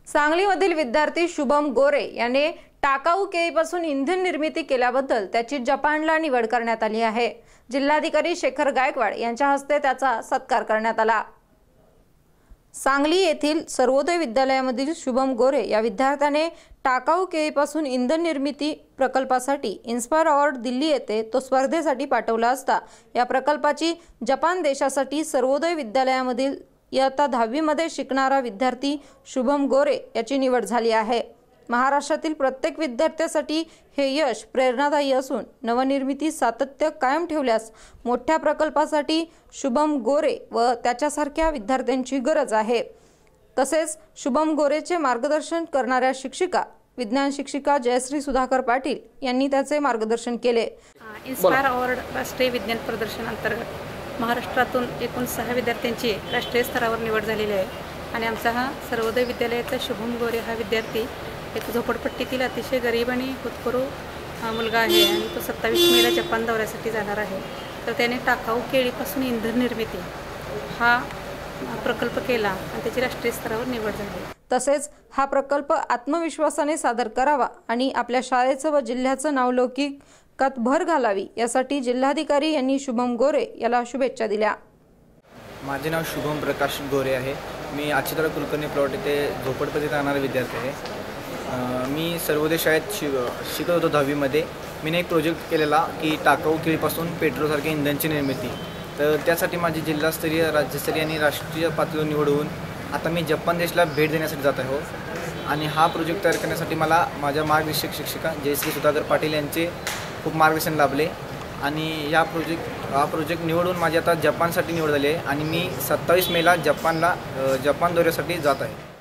सांगलीमधील विद्यार्थी शुभम गोरे याने टाकाऊ केळीपासून इंधन निर्मिती केल्याबद्दल त्याची जपानला निवड करण्यात आली आहे। जिल्हाधिकारी शेखर गायकवाड यांच्या हस्ते त्याचा सत्कार करण्यात आला। सांगली येथील सर्वोदय विद्यालयामधील शुभम गोरे या विद्यार्थ्याने टाकाऊ केळीपासून इंधन निर्मिती प्रकल्पासाठी इन्स्पायर अवॉर्ड दिल्ली येथे तो स्पर्धेसाठी पाठवला असता या प्रकल्पाची जपान देशासाठी सर्वोदय विद्यालयामधील इयत्ता 10वी मध्ये शिकणारा विद्यार्थी शुभम गोरे याची निवड झाली आहे। महाराष्ट्रातील प्रत्येक विद्यार्थ्यासाठी हे यश प्रेरणादायी असून नवनिर्मिती सातत्य कायम ठेवल्यास मोठ्या प्रकल्पासाठी शुभम गोरे व त्याच्यासारख्या विद्यार्थ्यांची गरज आहे। तसेच शुभम गोरेचे मार्गदर्शन करणाऱ्या शिक्षिका विज्ञान शिक्षिका जयश्री सुधाकर पाटील यांनी त्याचे मार्गदर्शन केले। इन्स्पायर अवॉर्ड राष्ट्रीय विज्ञान प्रदर्शन अंतर्गत महाराष्ट्रातून एकूण 6 विद्यार्थ्यांची राष्ट्रीय स्तरावर निवड झालेली आहे आणि आमचा हा सर्वोदय विद्यालयाचा शुभम गोरे हा विद्यार्थी एक झोपडपट्टीतील अतिशय गरीब आणि होतकरू मुलगा आहे आणि तो 27 मेला जपान दौऱ्यासाठी जाणार आहे। तर त्याने टाकाऊ केळीपासून इंधन निर्मिती हा प्रकल्प केला आणि त्याची राष्ट्रीय स्तरावर निवड झाली। तसेच हा प्रकल्प आत्मविश्वासाने सादर करावा आणि आपल्या शाळेचं व जिल्ह्याचं नावलौकिकात भर घालावी यासाठी जिल्हाधिकारी यांनी शुभम गोरे याला शुभेच्छा दिल्या। माझे नाव शुभम प्रकाश गोरे आहे। मी अच्युतराव कुलकर्णी प्लॉट येथे झोपडपट्टीत राहणारा विद्यार्थी आहे। मी सर्वोदय शाळेत शिकत होतो 10वी मध्ये। मी एक प्रोजेक्ट केलेला की टाकाऊ केळीपासून पेट्रोलसारख्या इंधनाची निर्मिती। तर त्यासाठी माझी जिल्हास्तरीय राज्यस्तरीय आणि राष्ट्रीय पातळीवर निवड होऊन आता मी जपान देशाला भेट देण्यासाठी जात आहे आणि हा प्रोजेक्ट तयार करण्यासाठी मला माझ्या मार्गदर्शक शिक्षिका जयश्री सुधाकर पाटील यांचे खूप मार्गदर्शन लाभले आणि हा प्रोजेक्ट निवडून माझी आता जपानसाठी निवड झाली आहे आणि मी 27 मेला जपान दौऱ्यासाठी जात आहे।